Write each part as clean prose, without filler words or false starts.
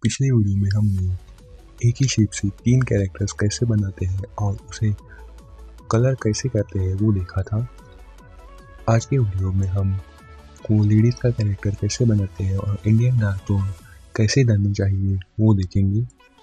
पिछले वीडियो में हमने एक ही शेप से 3 कैरेक्टर्स कैसे बनाते हैं और उसे कलर कैसे करते हैं वो देखा था। आज के वीडियो में हम को लेडीज़ का कैरेक्टर कैसे बनाते हैं और इंडियन डार्क टोन कैसे डालना चाहिए वो देखेंगे।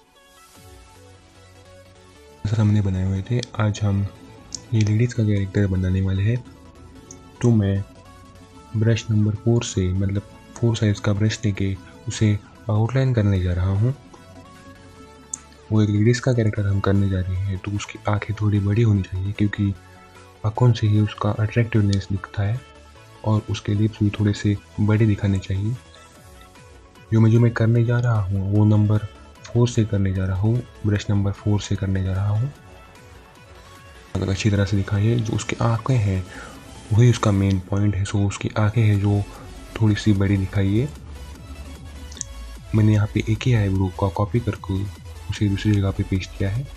जैसा हमने बनाए हुए थे, आज हम ये लेडीज़ का कैरेक्टर बनाने वाले हैं। तो मैं ब्रश नंबर 4 से मतलब 4 साइज का ब्रश लेके उसे आउटलाइन करने जा रहा हूँ। वो एक लेडीज़ का कैरेक्टर हम करने जा रहे हैं, तो उसकी आंखें थोड़ी बड़ी होनी चाहिए क्योंकि आँखों से ही उसका अट्रैक्टिवनेस दिखता है और उसके लिप्स भी थोड़े से बड़े दिखाने चाहिए। जो मैं करने जा रहा हूँ वो नंबर 4 से करने जा रहा हूँ, ब्रश नंबर 4 से करने जा रहा हूँ। अगर अच्छी तरह से दिखाइए, जो उसकी आँखें हैं वही उसका मेन पॉइंट है। सो उसकी आँखें हैं जो थोड़ी सी बड़ी दिखाइए। मैंने यहाँ पे एक ही आईब्रो का कॉपी करके उसे दूसरी जगह पे पेस्ट किया है।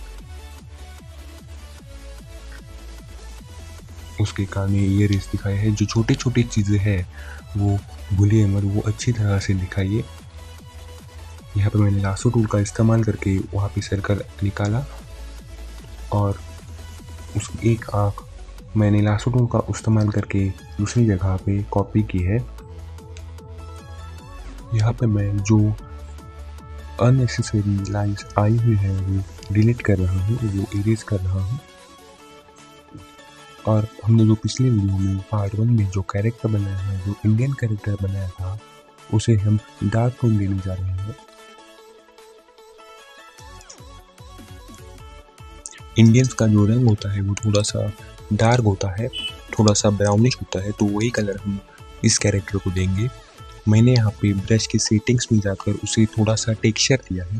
उसके कान में ईयर रिंग्स दिखाए हैं। जो छोटी छोटी चीज़ें हैं वो भूलिए मत, वो अच्छी तरह से दिखाइए। यहाँ पे मैंने लासो टूल का इस्तेमाल करके वहाँ पे सर्कल निकाला और उस एक आँख मैंने लासो टूल का इस्तेमाल करके दूसरी जगह पे कॉपी की है। यहाँ पे मैं जो अननेसेसरी लाइन्स आई हुई है वो डिलीट कर रहा हूँ, वो इरेज कर रहा हूँ। और हमने जो पिछले वीडियो में पार्ट 1 में जो कैरेक्टर बनाया है, जो इंडियन कैरेक्टर बनाया था, उसे हम डार्क टोन देने जा रहे हैं। इंडियंस का जो रंग होता है वो थोड़ा सा डार्क होता है, थोड़ा सा ब्राउनिश होता है, तो वही कलर हम इस कैरेक्टर को देंगे। मैंने यहाँ पे ब्रश की सेटिंग्स में जाकर उसे थोड़ा सा टेक्सचर दिया है,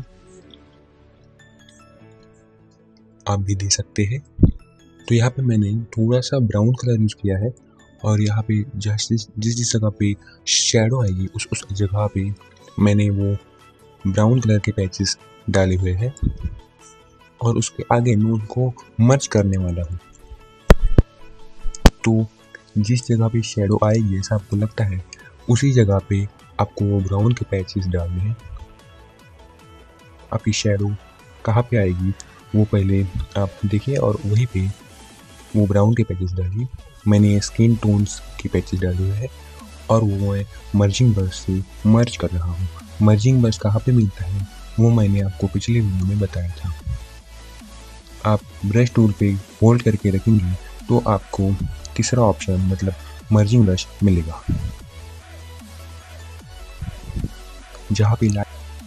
आप भी दे सकते हैं। तो यहाँ पे मैंने थोड़ा सा ब्राउन कलर यूज़ किया है और यहाँ पे जिस जगह पे शैडो आएगी उस जगह पे मैंने वो ब्राउन कलर के पैचेस डाले हुए हैं और उसके आगे मैं उनको मर्ज करने वाला हूँ। तो जिस जगह पे शैडो आएगी ऐसा आपको लगता है, उसी जगह पे आपको वो ब्राउन के पैचेस डालने हैं। आपकी शैडो कहाँ पे आएगी वो पहले आप देखिए और वहीं पे वो ब्राउन के पैचेस डालिए। मैंने स्किन टोन्स के पैचेस डाले हुए हैं और वो मैं मर्जिंग ब्रश से मर्ज कर रहा हूँ। मर्जिंग ब्रश कहाँ पे मिलता है वो मैंने आपको पिछले वीडियो में बताया था। आप ब्रश टूल पे होल्ड करके रखेंगे तो आपको तीसरा ऑप्शन मतलब मर्जिंग ब्रश मिलेगा, जहाँ पे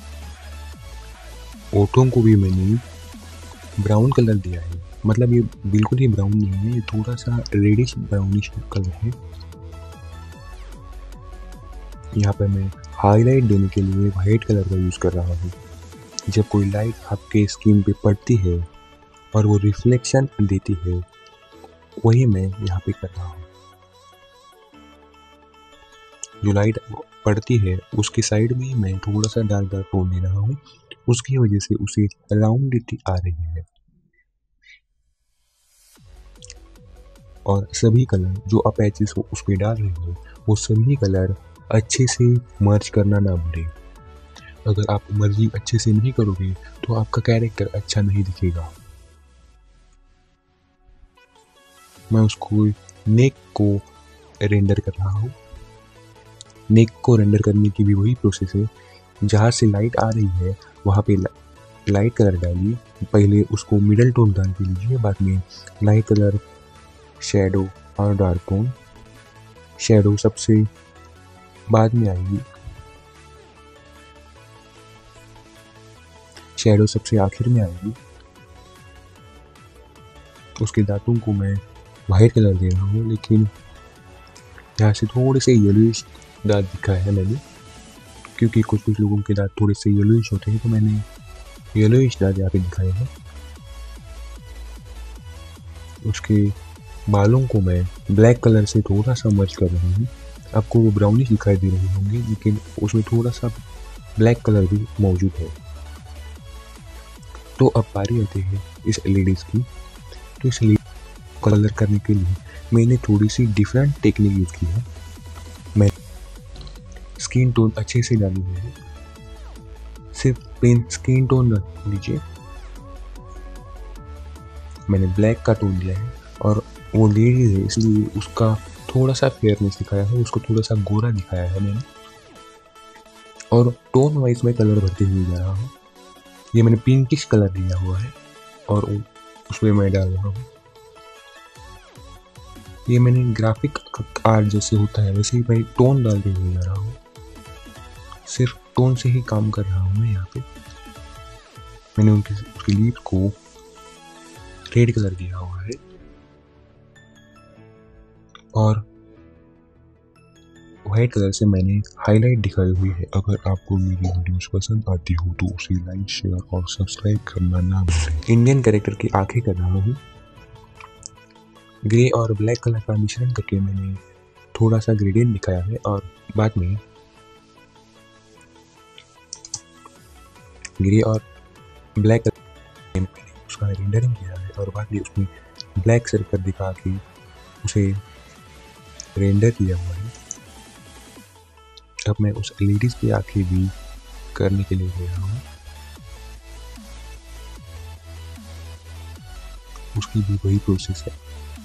ओठों को भी मैंने ब्राउन कलर दिया है। मतलब ये बिल्कुल ही ब्राउन नहीं है, ये थोड़ा सा रेडिश ब्राउनिश कलर है। यहाँ पे मैं हाईलाइट देने के लिए वाइट कलर का यूज़ कर रहा हूँ। जब कोई लाइट आपके स्किन पे पड़ती है और वो रिफ्लेक्शन देती है, वही मैं यहाँ पे कर रहा हूँ। जो लाइट पड़ती है उसके साइड में मैं थोड़ा सा डार्क टोन दे रहा हूँ, उसकी वजह से उसे राउंडिटी आ रही है। और सभी कलर जो आप पैचेस हो उस पर डाल रहे हो, वो सभी कलर अच्छे से मर्ज करना ना भूलें। अगर आप मर्जिंग अच्छे से नहीं करोगे तो आपका कैरेक्टर अच्छा नहीं दिखेगा। मैं उसको नेक को रेंडर कर रहा हूँ। नेक को रेंडर करने की भी वही प्रोसेस है, जहाँ से लाइट आ रही है वहाँ पे लाइट कलर डालिए। पहले उसको मिडल टोन डाल के लीजिए, बाद में लाइट कलर, शैडो और डार्क टोन। शैडो सबसे बाद में आएगी, शैडो सबसे आखिर में आएगी। उसके दांतों को मैं वाइट कलर दे रहा हूँ, लेकिन यहाँ से थोड़े से येलोइश दांत दिखाए हैं मैंने, क्योंकि कुछ लोगों के दांत थोड़े से येलोइश होते हैं, तो मैंने येलोइश दांत यहाँ पे दिखाए हैं। उसके बालों को मैं ब्लैक कलर से थोड़ा सा मर्ज कर रहा हूँ। आपको वो ब्राउनिश दिखाई दे रहे होंगे, लेकिन उसमें थोड़ा सा ब्लैक कलर भी मौजूद है। तो अब बारी आती है इस लेडीज़ की। तो इस कलर करने के लिए मैंने थोड़ी सी डिफरेंट टेक्निक यूज़ की है। मैं स्किन टोन अच्छे से डाली हुई है, सिर्फ प्लेन स्किन टोन रख लीजिए। मैंने ब्लैक का टोन दिया है और वो लेडीज है इसलिए उसका थोड़ा सा फेयरनेस दिखाया है, उसको थोड़ा सा गोरा दिखाया है मैंने। और टोन वाइज में कलर भरते हुए जा रहा हूँ। ये मैंने पिंकिश कलर लिया हुआ है और उसमें मैं डाल रहा हूँ। ये मैंने ग्राफिक आर्ट जैसे होता है वैसे ही भाई टोन डालते हुए जा रहा हूँ। सिर्फ टोन से ही काम कर रहा हूँ मैं यहाँ पे। मैंने उसकी लीड को रेड कलर दिया हुआ है और वाइट कलर से मैंने हाईलाइट दिखाई हुई है। अगर आपको मेरी वीडियोस पसंद आती हो तो उसे लाइक, शेयर और सब्सक्राइब करना ना भूलें। इंडियन कैरेक्टर की आंखें कर रहा हूँ। ग्रे और ब्लैक कलर का मिश्रण करके मैंने थोड़ा सा ग्रेडियंट दिखाया है और बाद में ग्रे और ब्लैक कलर मैंने उसका रेंडरिंग किया है और बाद में उसमें ब्लैक सर्कल दिखा के उसे रेंडर किया हुआ है। अब मैं उस लेडीज की आंखें भी करने के लिए ले रहा हूँ। उसकी भी वही प्रोसेस है।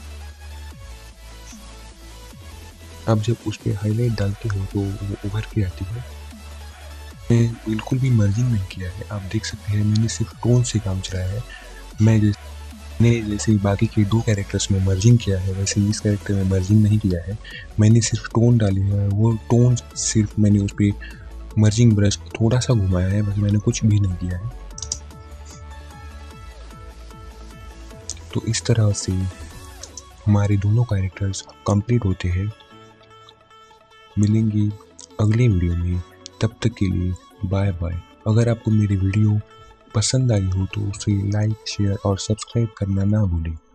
अब जब उस पर हाईलाइट डालते हो तो वो उभर के आती है। मैं बिल्कुल भी मर्जिंग नहीं किया है, आप देख सकते हैं मैंने सिर्फ टोन से काम चलाया है। मैंने जैसे बाकी के 2 कैरेक्टर्स में मर्जिंग किया है वैसे इस कैरेक्टर में मर्जिंग नहीं किया है। मैंने सिर्फ टोन डाले हैं, वो टोन सिर्फ मैंने उस पर मर्जिंग ब्रश थोड़ा सा घुमाया है, बस मैंने कुछ भी नहीं किया है। तो इस तरह से हमारे दोनों कैरेक्टर्स कंप्लीट होते हैं। मिलेंगे अगली वीडियो में, तब तक के लिए बाय बाय। अगर आपको मेरी वीडियो पसंद आई हो तो उसे लाइक, शेयर और सब्सक्राइब करना ना भूलें।